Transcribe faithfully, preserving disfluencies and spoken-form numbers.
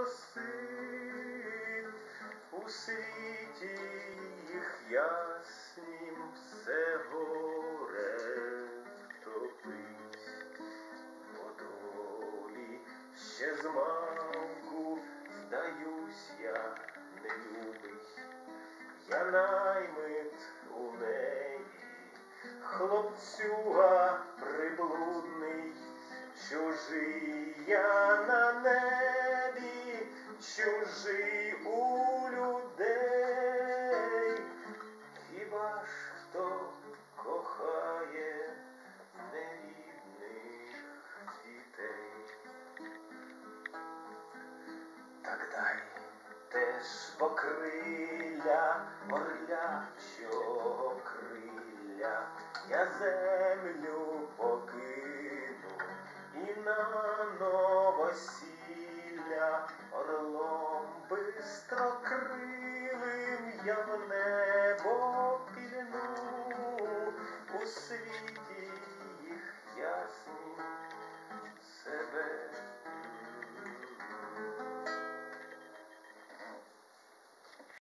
просив, у світі їх яснім все горе втопить, по долі ще змалку, здаюсь я нелюбий, я наймит у неї, хлопцюга приблудний, чужий я на небі, чужий у людей. Хіба ж хто кохає нерідних дітей? Так дай теж покрилля орлячого крилля, я землю покину і на новосілля орлом бистрокрилим я в небо пільну. Усе